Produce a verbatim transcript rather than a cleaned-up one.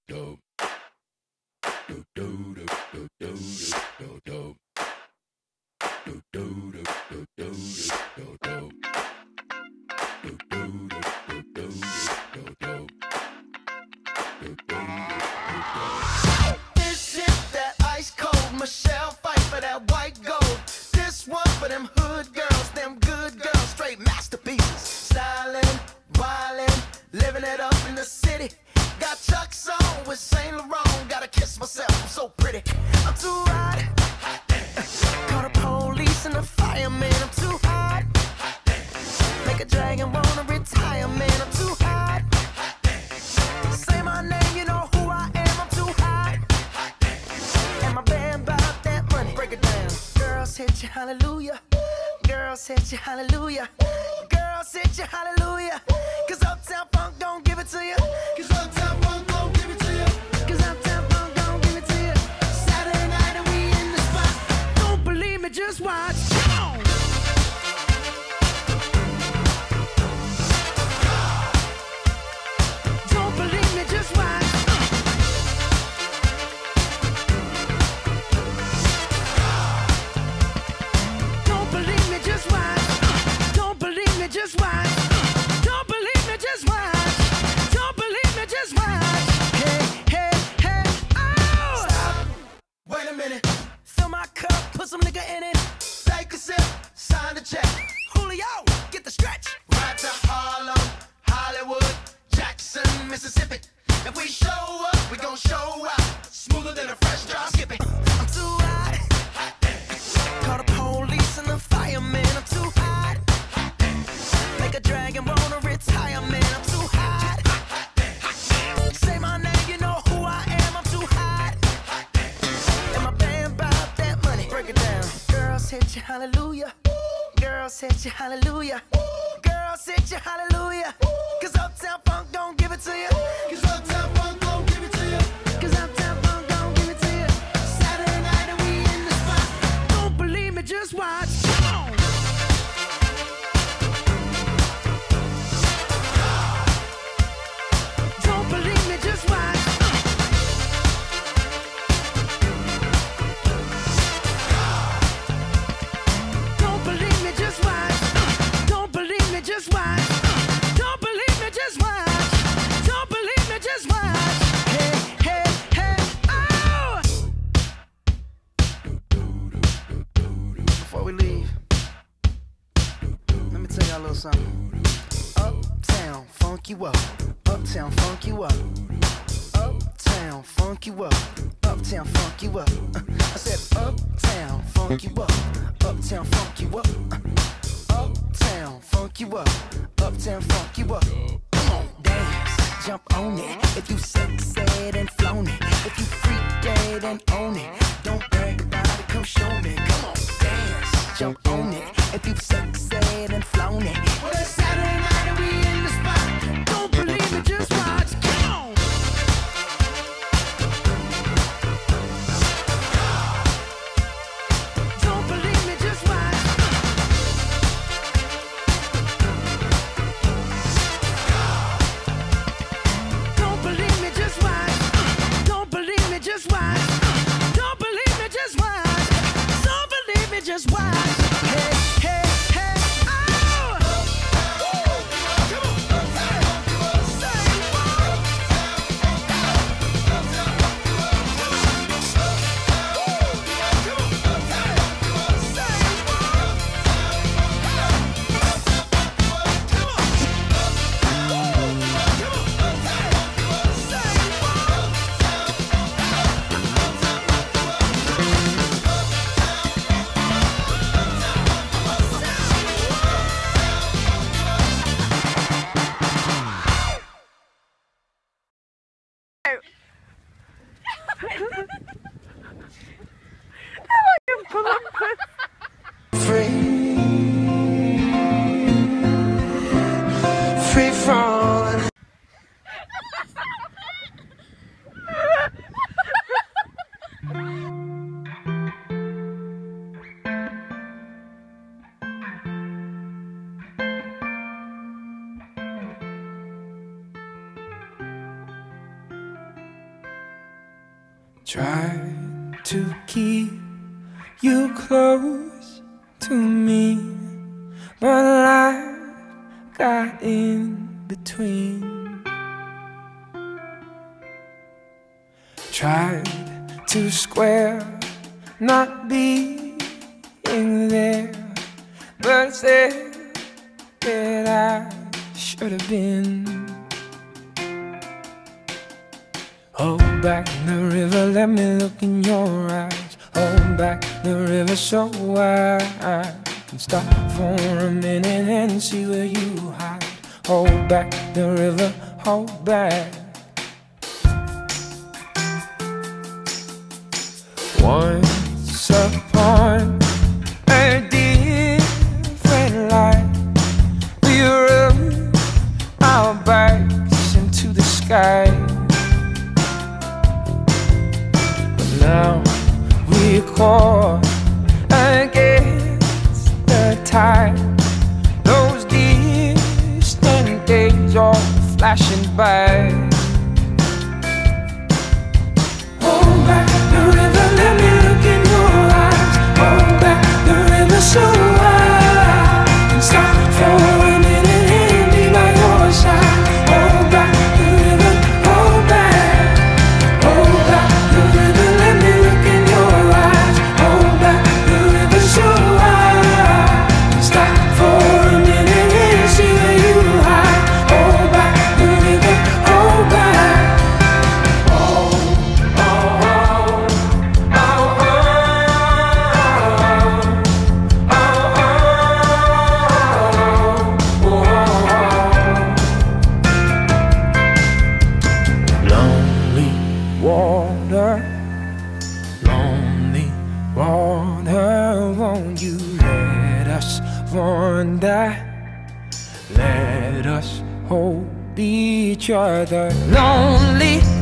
This is that ice cold Michelle fight for that white gold. This one for them hood girls, them good girls, straight masterpieces. Styling, wildin', living it up in the city. Got Chuck's on with Saint Laurent. Gotta kiss myself, I'm so pretty. I'm too hot. Call the police and the fireman. I'm too hot. Make a dragon wanna retire, man. I'm too hot. Say my name, you know who I am. I'm too hot. And my band bought that money. Break it down. Girls hit you, hallelujah. Girls hit you, hallelujah. Girls hit you, hallelujah. Cause Uptown Funk don't give it to you. Cause Uptown Funk don't give it to you. Cause Uptown Funk don't give it to you. Saturday night and we in the spot. Don't believe me, just watch. Come on. Don't believe me, just watch. Don't believe me, just watch. Don't believe me, just watch. Don't believe me, just watch. Don't believe me, just watch. Hey, hey, hey, oh! Stop. Wait a minute. Fill my cup, put some nigga in it. Take a sip, sign the check. Julio, get the stretch. Right to Harlem, Hollywood, Jackson, Mississippi. If we show up, we gon' show out. Smoother than a fresh drop. Skip it. I'm too hot. Call the police and the fireman. I'm too hot. Make a dragon wanna retire, man. I'm too hot. Say my name, you know who I am. I'm too hot. And my band bought that money. Break it down. Girls hit you, hallelujah. Girls hit you, hallelujah. Girls hit you, hallelujah. Cause Uptown Funk don't give it to you. Cause Uptown Funk don't give it to you. Cause Uptown Funk don't give it to you. Saturday night and we in the spot. Don't believe me, just watch. Come on. Don't believe me, just watch. Don't believe me, just watch. Don't believe me, just watch. Don't believe me, just watch. Don't believe me, just watch. Hey, hey, hey, oh! Before we leave, let me tell y'all a little something. Uptown, funk you up. Uptown, funk you up. Uptown, funk you up. Uptown, funk you up. Uh, I said uptown, funk you up. Uptown, funk you up. Uh, uptown, funk you up. Uptown, funk you up. Come on, dance, jump on it. If you sexed and flown it. If you freak dead and own it. Don't brag about it, come show me. Come on, dance, jump on it. If you sexed and flown it. Well, it's Saturday night and we in the spot. Don't believe it, just watch. Come on. Don't believe me, just watch. Don't believe me, just watch. Don't believe me, just watch. Don't believe me, just watch. Don't believe me, just watch. Hey, hey, hey, oh! Come on, say, say what? Free, free falling. Try to keep you close to me, but life got in between. Tried to square not being there, but said that I should have been. Hold back the river, let me look in your eyes. Hold back the river so I can stop for a minute and see where you hide. Hold back the river, hold back. Once upon a different life, we rubbed our backs into the sky. Now we're caught against the tide. Those distant days are flashing by. Hold back the river, let me look in your eyes. Hold back the river so I can stop for a minute and be by your side. Hold back the river, hold back. Hold back the river, let me look in your eyes. Hold back the river so I can stop for a minute and see where you hide. Hold back the river, hold back. Oh, oh, oh, oh, oh, oh, oh, oh. Lonely water, lonely water, won't you let us wander? Let us hold each other. Lonely